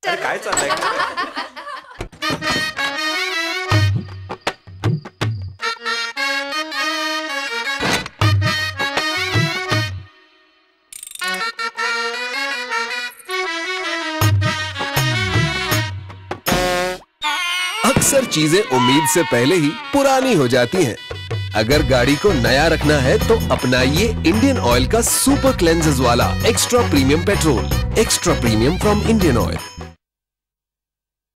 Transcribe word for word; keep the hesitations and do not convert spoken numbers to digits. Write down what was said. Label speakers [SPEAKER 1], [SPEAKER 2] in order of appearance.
[SPEAKER 1] काय चाललंय?
[SPEAKER 2] अक्सर चीजें उम्मीद से पहले ही पुरानी हो जाती हैं। अगर गाड़ी को नया रखना है तो अपनाइए इंडियन ऑयल का सुपर क्लेंजर्स वाला extra premium petrol. Extra premium from Indian oil.